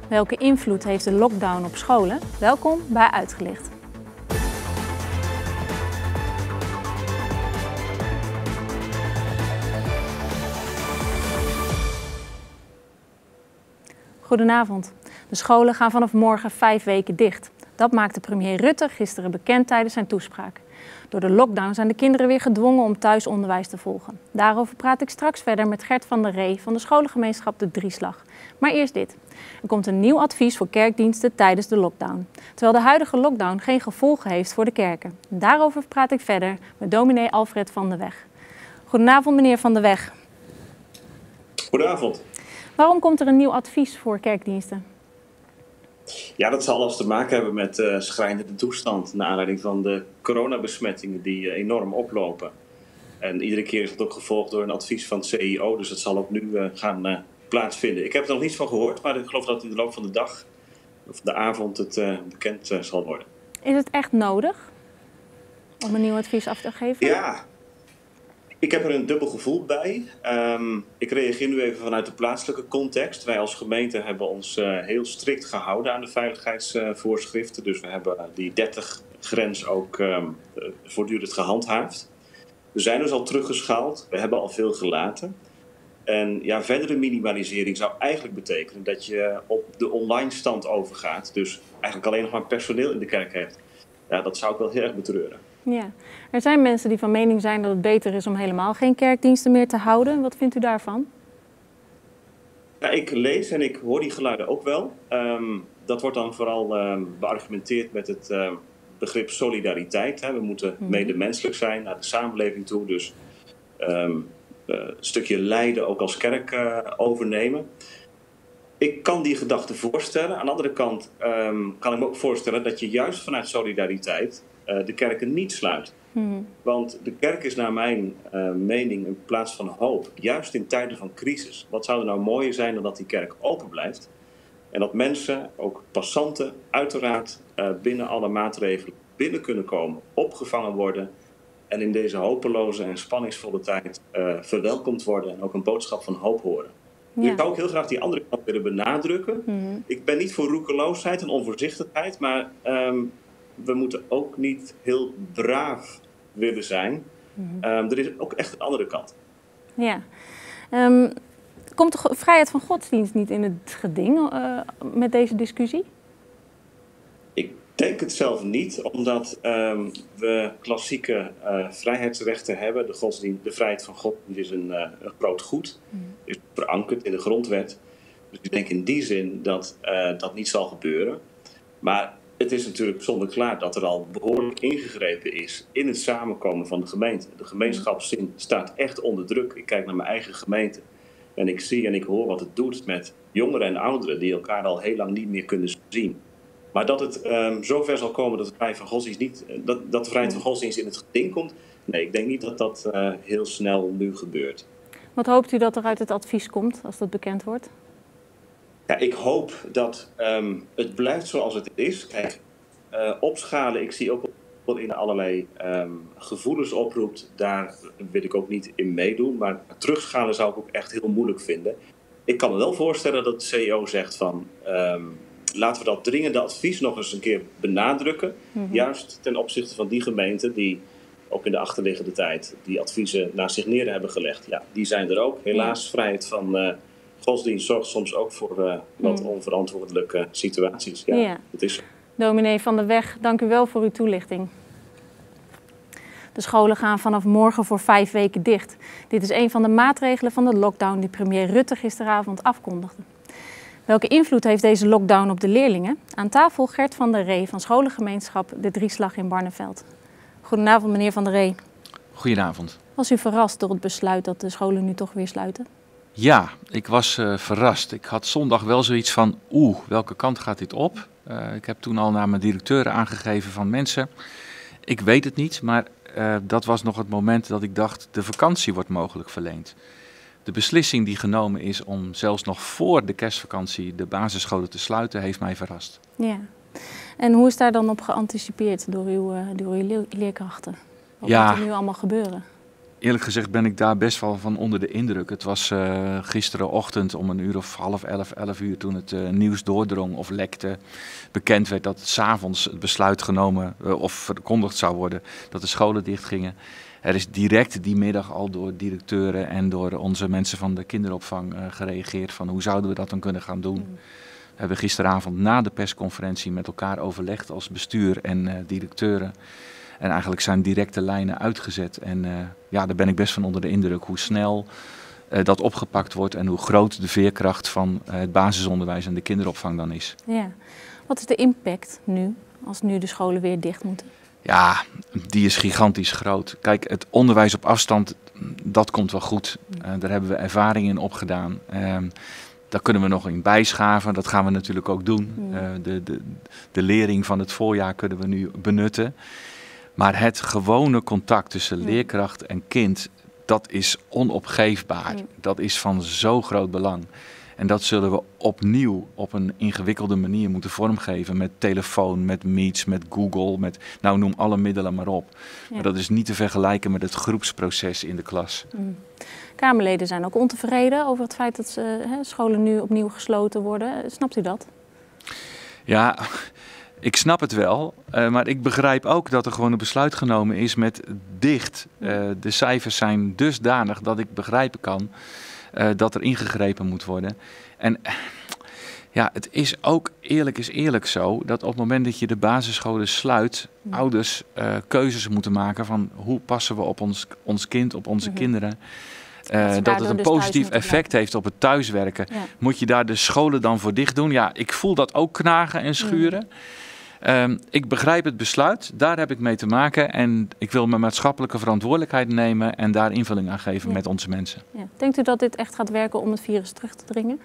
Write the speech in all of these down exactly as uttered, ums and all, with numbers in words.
Welke invloed heeft de lockdown op scholen? Welkom bij Uitgelicht. Goedenavond. De scholen gaan vanaf morgen vijf weken dicht. Dat maakte premier Rutte gisteren bekend tijdens zijn toespraak. Door de lockdown zijn de kinderen weer gedwongen om thuisonderwijs te volgen. Daarover praat ik straks verder met Gert van der Ree van de scholengemeenschap De Drieslag. Maar eerst dit. Er komt een nieuw advies voor kerkdiensten tijdens de lockdown. Terwijl de huidige lockdown geen gevolgen heeft voor de kerken. Daarover praat ik verder met dominee Alfred van der Weg. Goedenavond meneer Van der Weg. Goedenavond. Waarom komt er een nieuw advies voor kerkdiensten? Ja, dat zal alles te maken hebben met de uh, schrijnende toestand naar aanleiding van de coronabesmettingen die uh, enorm oplopen. En iedere keer is het ook gevolgd door een advies van het C I O, dus dat zal ook nu uh, gaan uh, plaatsvinden. Ik heb er nog niets van gehoord, maar ik geloof dat in de loop van de dag of de avond het uh, bekend uh, zal worden. Is het echt nodig om een nieuw advies af te geven? Ja. Ik heb er een dubbel gevoel bij. Um, ik reageer nu even vanuit de plaatselijke context. Wij als gemeente hebben ons uh, heel strikt gehouden aan de veiligheidsvoorschriften. Uh, dus we hebben uh, die dertig grens ook um, uh, voortdurend gehandhaafd. We zijn dus al teruggeschaald. We hebben al veel gelaten. En ja, verdere minimalisering zou eigenlijk betekenen dat je op de online stand overgaat. Dus eigenlijk alleen nog maar personeel in de kerk hebt. Ja, dat zou ik wel heel erg betreuren. Ja, er zijn mensen die van mening zijn dat het beter is om helemaal geen kerkdiensten meer te houden. Wat vindt u daarvan? Ja, ik lees en ik hoor die geluiden ook wel. Um, dat wordt dan vooral um, beargumenteerd met het uh, begrip solidariteit. Hè. We moeten mm-hmm. medemenselijk zijn naar de samenleving toe. Dus um, uh, een stukje lijden ook als kerk uh, overnemen. Ik kan die gedachte voorstellen. Aan de andere kant um, kan ik me ook voorstellen dat je juist vanuit solidariteit uh, de kerken niet sluit. Hmm. Want de kerk is naar mijn uh, mening een plaats van hoop. Juist in tijden van crisis. Wat zou er nou mooier zijn dan dat die kerk open blijft. En dat mensen, ook passanten, uiteraard uh, binnen alle maatregelen binnen kunnen komen. Opgevangen worden. En in deze hopeloze en spanningsvolle tijd uh, verwelkomd worden. En ook een boodschap van hoop horen. Ja. Ik zou ook heel graag die andere kant willen benadrukken. Mm-hmm. Ik ben niet voor roekeloosheid en onvoorzichtigheid, maar um, we moeten ook niet heel braaf willen zijn. Mm-hmm. Um, er is ook echt een andere kant. Ja. Um, komt de vrijheid van godsdienst niet in het geding uh, met deze discussie? Ik denk het zelf niet, omdat um, we klassieke uh, vrijheidsrechten hebben. De, godsdienst, de vrijheid van godsdienst is een, uh, een groot goed. Mm. Is verankerd in de grondwet. Dus ik denk in die zin dat uh, dat niet zal gebeuren. Maar het is natuurlijk zonder klaar dat er al behoorlijk ingegrepen is in het samenkomen van de gemeente. De gemeenschapszin staat echt onder druk. Ik kijk naar mijn eigen gemeente en ik zie en ik hoor wat het doet met jongeren en ouderen die elkaar al heel lang niet meer kunnen zien. Maar dat het um, zover zal komen dat de vrijheid van godsdienst niet, dat, dat de vrijheid van godsdienst in het geding komt, nee, ik denk niet dat dat uh, heel snel nu gebeurt. Wat hoopt u dat er uit het advies komt als dat bekend wordt? Ja, ik hoop dat um, het blijft zoals het is. Kijk, uh, opschalen, ik zie ook wat in allerlei um, gevoelens oproept. Daar wil ik ook niet in meedoen. Maar terugschalen zou ik ook echt heel moeilijk vinden. Ik kan me wel voorstellen dat de C I O zegt van Um, laten we dat dringende advies nog eens een keer benadrukken. Mm-hmm. Juist ten opzichte van die gemeenten die ook in de achterliggende tijd die adviezen naar zich neer hebben gelegd. Ja, die zijn er ook. Helaas, ja. Vrijheid van uh, godsdienst zorgt soms ook voor uh, wat mm. onverantwoordelijke situaties. Ja, ja. Dat is zo. Dominee Van der Weg, dank u wel voor uw toelichting. De scholen gaan vanaf morgen voor vijf weken dicht. Dit is een van de maatregelen van de lockdown die premier Rutte gisteravond afkondigde. Welke invloed heeft deze lockdown op de leerlingen? Aan tafel Gert van der Ree van scholengemeenschap De Drieslag in Barneveld. Goedenavond meneer Van der Ree. Goedenavond. Was u verrast door het besluit dat de scholen nu toch weer sluiten? Ja, ik was uh, verrast. Ik had zondag wel zoiets van, oeh, welke kant gaat dit op? Uh, ik heb toen al naar mijn directeuren aangegeven van mensen. Ik weet het niet, maar uh, dat was nog het moment dat ik dacht, de vakantie wordt mogelijk verleend. De beslissing die genomen is om zelfs nog voor de kerstvakantie de basisscholen te sluiten, heeft mij verrast. Ja. En hoe is daar dan op geanticipeerd door uw, door uw leerkrachten? Wat ja. moet er nu allemaal gebeuren? eerlijk gezegd ben ik daar best wel van onder de indruk. Het was uh, gisterenochtend om een uur of half elf, elf uur toen het uh, nieuws doordrong of lekte. Bekend werd dat 's avonds het besluit genomen uh, of verkondigd zou worden dat de scholen dichtgingen. Er is direct die middag al door directeuren en door onze mensen van de kinderopvang uh, gereageerd van hoe zouden we dat dan kunnen gaan doen. Mm. We hebben gisteravond na de persconferentie met elkaar overlegd als bestuur en uh, directeuren. En eigenlijk zijn directe lijnen uitgezet. En uh, ja, daar ben ik best van onder de indruk hoe snel uh, dat opgepakt wordt en hoe groot de veerkracht van uh, het basisonderwijs en de kinderopvang dan is. Ja. Wat is de impact nu, als nu de scholen weer dicht moeten? Ja, die is gigantisch groot. Kijk, het onderwijs op afstand, dat komt wel goed. Uh, daar hebben we ervaring in opgedaan. Uh, Daar kunnen we nog in bijschaven, dat gaan we natuurlijk ook doen. Uh, de, de, de lering van het voorjaar kunnen we nu benutten. Maar het gewone contact tussen leerkracht en kind, dat is onopgeefbaar. Ja. Dat is van zo groot belang. En dat zullen we opnieuw op een ingewikkelde manier moeten vormgeven. Met telefoon, met Meets, met Google, met nou noem alle middelen maar op. Ja. Maar dat is niet te vergelijken met het groepsproces in de klas. Mm. Kamerleden zijn ook ontevreden over het feit dat ze, hè, scholen nu opnieuw gesloten worden. Snapt u dat? Ja, ik snap het wel. Uh, maar ik begrijp ook dat er gewoon een besluit genomen is met dicht. Uh, de cijfers zijn dusdanig dat ik begrijpen kan uh, dat er ingegrepen moet worden. En ja, het is ook eerlijk is eerlijk zo dat op het moment dat je de basisscholen sluit, ja. ouders uh, keuzes moeten maken van hoe passen we op ons, ons kind, op onze mm-hmm. kinderen. Uh, dat, dat het een dus positief effect heeft op het thuiswerken. Ja. Moet je daar de scholen dan voor dicht doen? Ja, ik voel dat ook knagen en schuren. Mm. Um, ik begrijp het besluit, daar heb ik mee te maken. En ik wil mijn maatschappelijke verantwoordelijkheid nemen en daar invulling aan geven ja. met onze mensen. Ja. Denkt u dat dit echt gaat werken om het virus terug te dringen?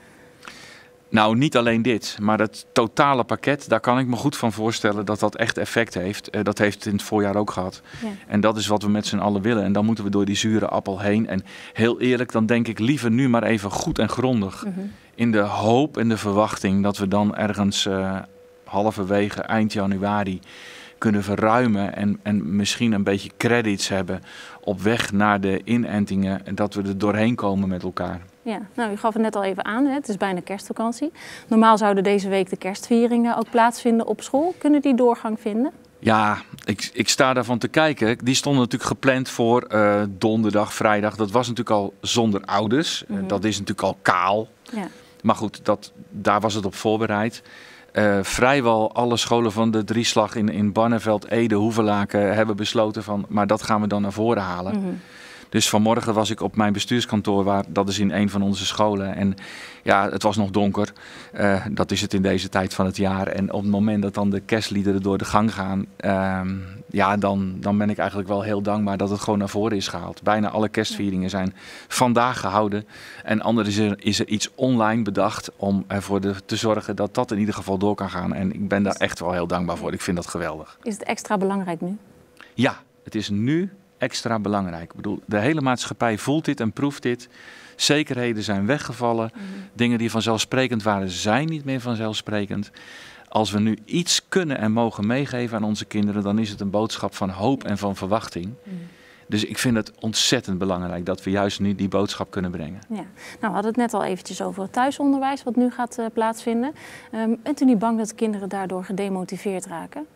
Nou, niet alleen dit, maar het totale pakket, daar kan ik me goed van voorstellen dat dat echt effect heeft. Uh, dat heeft het in het voorjaar ook gehad. Ja. En dat is wat we met z'n allen willen. En dan moeten we door die zure appel heen. En heel eerlijk, dan denk ik liever nu maar even goed en grondig. Mm-hmm. In de hoop en de verwachting dat we dan ergens uh, halverwege eind januari kunnen verruimen. En, en misschien een beetje credits hebben op weg naar de inentingen. En dat we er doorheen komen met elkaar. Ja, nou, u gaf het net al even aan, hè? Het is bijna kerstvakantie. Normaal zouden deze week de kerstvieringen ook plaatsvinden op school. Kunnen die doorgang vinden? Ja, ik, ik sta daarvan te kijken. Die stonden natuurlijk gepland voor uh, donderdag, vrijdag. Dat was natuurlijk al zonder ouders. Mm-hmm. Uh, dat is natuurlijk al kaal. Ja. Maar goed, dat, daar was het op voorbereid. Uh, vrijwel alle scholen van de drieslag in, in Barneveld, Ede, Hoevelaken hebben besloten van, maar dat gaan we dan naar voren halen. Mm-hmm. Dus vanmorgen was ik op mijn bestuurskantoor, waar, dat is in een van onze scholen. En ja, het was nog donker. Uh, dat is het in deze tijd van het jaar. En op het moment dat dan de kerstliederen door de gang gaan, uh, ja, dan, dan ben ik eigenlijk wel heel dankbaar dat het gewoon naar voren is gehaald. Bijna alle kerstvieringen zijn vandaag gehouden. En anders is er, is er iets online bedacht om ervoor de, te zorgen dat dat in ieder geval door kan gaan. En ik ben daar echt wel heel dankbaar voor. Ik vind dat geweldig. Is het extra belangrijk nu? Ja, het is nu extra belangrijk. Ik bedoel, de hele maatschappij voelt dit en proeft dit. Zekerheden zijn weggevallen. Mm. Dingen die vanzelfsprekend waren, zijn niet meer vanzelfsprekend. Als we nu iets kunnen en mogen meegeven aan onze kinderen, dan is het een boodschap van hoop en van verwachting. Mm. Dus ik vind het ontzettend belangrijk dat we juist nu die boodschap kunnen brengen. Ja. Nou, we hadden het net al eventjes over het thuisonderwijs wat nu gaat uh, plaatsvinden. Um, bent u niet bang dat kinderen daardoor gedemotiveerd raken?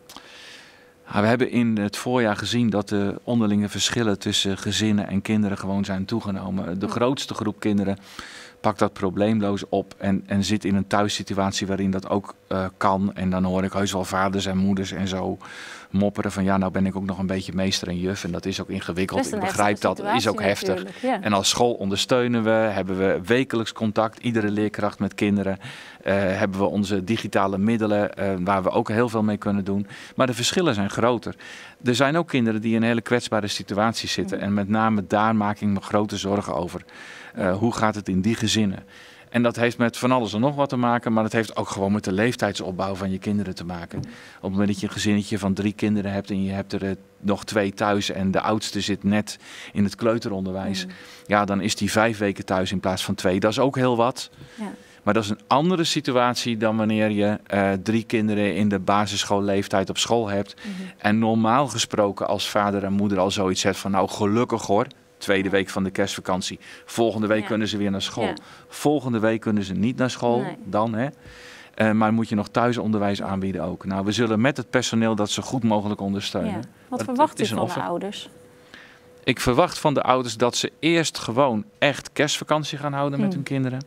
We hebben in het voorjaar gezien dat de onderlinge verschillen tussen gezinnen en kinderen gewoon zijn toegenomen. De grootste groep kinderen pakt dat probleemloos op en, en zit in een thuissituatie waarin dat ook uh, kan. En dan hoor ik heus wel vaders en moeders en zo mopperen van ja, nou ben ik ook nog een beetje meester en juf en dat is ook ingewikkeld. Ik begrijp dat, dat is ook heftig. Ja. En als school ondersteunen we, hebben we wekelijks contact, iedere leerkracht met kinderen. Uh, hebben we onze digitale middelen uh, waar we ook heel veel mee kunnen doen. Maar de verschillen zijn groter. Er zijn ook kinderen die in een hele kwetsbare situatie zitten. En met name daar maak ik me grote zorgen over. Uh, hoe gaat het in die gezinnen? En dat heeft met van alles en nog wat te maken, maar het heeft ook gewoon met de leeftijdsopbouw van je kinderen te maken. Op het moment dat je een gezinnetje van drie kinderen hebt en je hebt er uh, nog twee thuis en de oudste zit net in het kleuteronderwijs, mm. ja, dan is die vijf weken thuis in plaats van twee. Dat is ook heel wat. Ja. Maar dat is een andere situatie dan wanneer je uh, drie kinderen in de basisschoolleeftijd op school hebt. Mm-hmm. En normaal gesproken als vader en moeder al zoiets hebt van nou gelukkig hoor, tweede week van de kerstvakantie. Volgende week ja. kunnen ze weer naar school. Ja. Volgende week kunnen ze niet naar school, nee. dan hè. Uh, maar moet je nog thuisonderwijs aanbieden ook. Nou, we zullen met het personeel dat zo goed mogelijk ondersteunen. Ja. Wat verwacht u van offer. de ouders? Ik verwacht van de ouders dat ze eerst gewoon echt kerstvakantie gaan houden mm. met hun kinderen.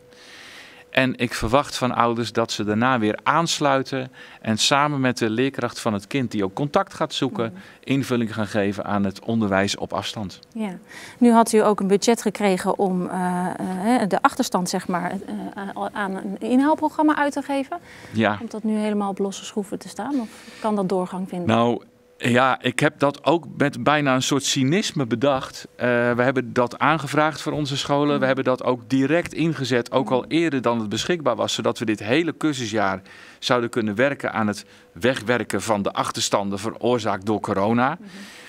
En ik verwacht van ouders dat ze daarna weer aansluiten en samen met de leerkracht van het kind die ook contact gaat zoeken, mm. invulling gaan geven aan het onderwijs op afstand. Ja. Nu had u ook een budget gekregen om uh, uh, de achterstand zeg maar, uh, aan een inhaalprogramma uit te geven. Ja. Komt dat nu helemaal op losse schroeven te staan of kan dat doorgang vinden? Nou, ja, ik heb dat ook met bijna een soort cynisme bedacht. Uh, we hebben dat aangevraagd voor onze scholen. We hebben dat ook direct ingezet, ook al eerder dan het beschikbaar was. Zodat we dit hele cursusjaar zouden kunnen werken aan het wegwerken van de achterstanden veroorzaakt door corona. Mm-hmm.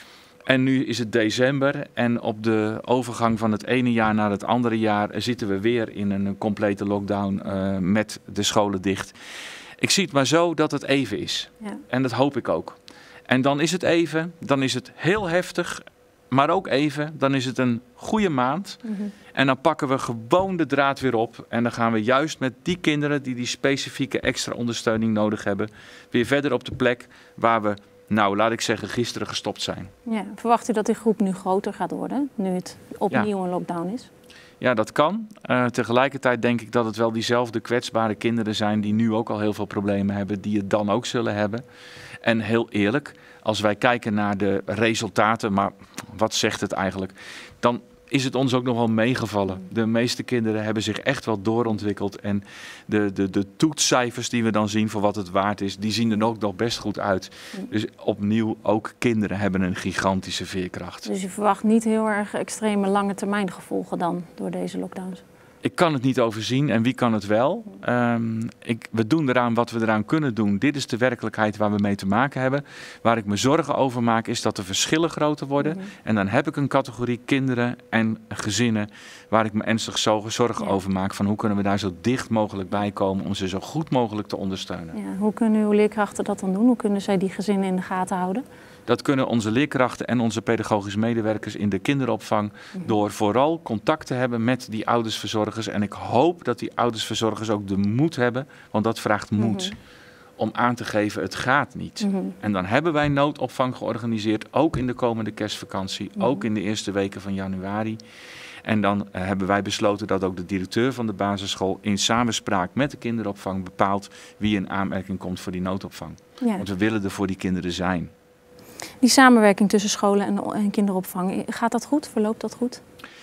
En nu is het december en op de overgang van het ene jaar naar het andere jaar zitten we weer in een complete lockdown uh, met de scholen dicht. Ik zie het maar zo dat het even is. Ja. En dat hoop ik ook. En dan is het even, dan is het heel heftig, maar ook even, dan is het een goede maand. Mm-hmm. En dan pakken we gewoon de draad weer op. En dan gaan we juist met die kinderen die die specifieke extra ondersteuning nodig hebben, weer verder op de plek waar we, nou laat ik zeggen, gisteren gestopt zijn. Ja, verwacht u dat die groep nu groter gaat worden, nu het opnieuw ja. een lockdown is? Ja, dat kan. Uh, tegelijkertijd denk ik dat het wel diezelfde kwetsbare kinderen zijn die nu ook al heel veel problemen hebben, die het dan ook zullen hebben. En heel eerlijk, als wij kijken naar de resultaten, maar wat zegt het eigenlijk, dan is het ons ook nog wel meegevallen. De meeste kinderen hebben zich echt wel doorontwikkeld en de, de, de toetscijfers die we dan zien voor wat het waard is, die zien er ook nog best goed uit. Dus opnieuw, ook kinderen hebben een gigantische veerkracht. Dus u verwacht niet heel erg extreme lange termijn gevolgen dan door deze lockdowns? Ik kan het niet overzien en wie kan het wel. Um, ik, we doen eraan wat we eraan kunnen doen. Dit is de werkelijkheid waar we mee te maken hebben. Waar ik me zorgen over maak is dat de verschillen groter worden. Mm-hmm. En dan heb ik een categorie kinderen en gezinnen waar ik me ernstig zorgen ja. over maak. Van hoe kunnen we daar zo dicht mogelijk bij komen om ze zo goed mogelijk te ondersteunen. Ja, hoe kunnen uw leerkrachten dat dan doen? Hoe kunnen zij die gezinnen in de gaten houden? Dat kunnen onze leerkrachten en onze pedagogische medewerkers in de kinderopvang door vooral contact te hebben met die oudersverzorgers. En ik hoop dat die oudersverzorgers ook de moed hebben, want dat vraagt moed, mm-hmm. om aan te geven het gaat niet. Mm-hmm. En dan hebben wij noodopvang georganiseerd, ook in de komende kerstvakantie, mm-hmm. ook in de eerste weken van januari. En dan uh, hebben wij besloten dat ook de directeur van de basisschool in samenspraak met de kinderopvang bepaalt wie in aanmerking komt voor die noodopvang. Ja. Want we willen er voor die kinderen zijn. Die samenwerking tussen scholen en, en kinderopvang, gaat dat goed? Verloopt dat goed?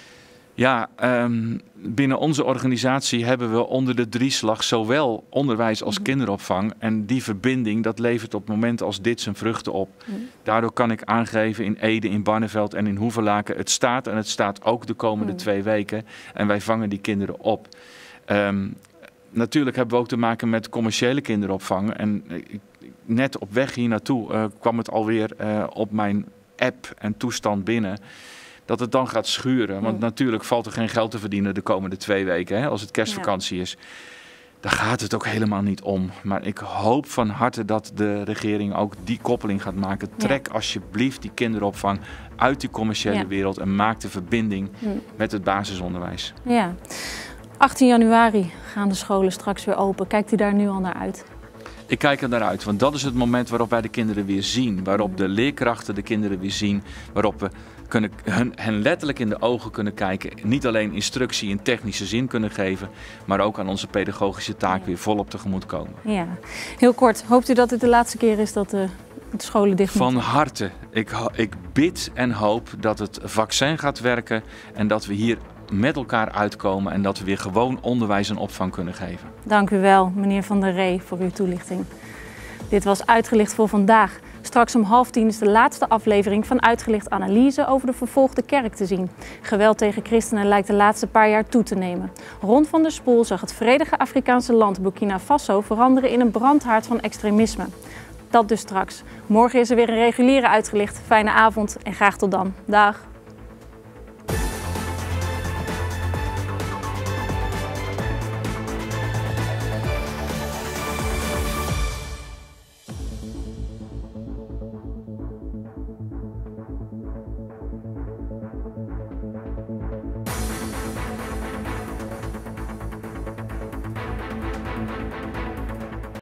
Ja, um, binnen onze organisatie hebben we onder de drieslag zowel onderwijs als mm-hmm. kinderopvang. En die verbinding, dat levert op momenten als dit zijn vruchten op. Mm-hmm. Daardoor kan ik aangeven in Ede, in Barneveld en in Hoevelaken, het staat en het staat ook de komende mm-hmm. twee weken. En wij vangen die kinderen op. Um, natuurlijk hebben we ook te maken met commerciële kinderopvang. En ik, net op weg hier naartoe uh, kwam het alweer uh, op mijn app en toestand binnen. Dat het dan gaat schuren. Want mm. natuurlijk valt er geen geld te verdienen de komende twee weken. Hè, als het kerstvakantie ja. is. Daar gaat het ook helemaal niet om. Maar ik hoop van harte dat de regering ook die koppeling gaat maken. Trek ja. alsjeblieft die kinderopvang uit die commerciële ja. wereld. En maak de verbinding mm. met het basisonderwijs. Ja. achttien januari gaan de scholen straks weer open. Kijkt u daar nu al naar uit? Ik kijk er naar uit, want dat is het moment waarop wij de kinderen weer zien. Waarop de leerkrachten de kinderen weer zien. Waarop we kunnen, hun, hen letterlijk in de ogen kunnen kijken. Niet alleen instructie in technische zin kunnen geven, maar ook aan onze pedagogische taak weer volop tegemoet komen. Ja, heel kort. Hoopt u dat het de laatste keer is dat de, de scholen dicht moeten? Van harte. Ik, ik bid en hoop dat het vaccin gaat werken en dat we hier met elkaar uitkomen en dat we weer gewoon onderwijs en opvang kunnen geven. Dank u wel, meneer Van der Ree, voor uw toelichting. Dit was Uitgelicht voor vandaag. Straks om half tien is de laatste aflevering van Uitgelicht Analyse over de vervolgde kerk te zien. Geweld tegen christenen lijkt de laatste paar jaar toe te nemen. Ron van der Spoel zag het vredige Afrikaanse land Burkina Faso veranderen in een brandhaard van extremisme. Dat dus straks. Morgen is er weer een reguliere Uitgelicht. Fijne avond en graag tot dan. Dag.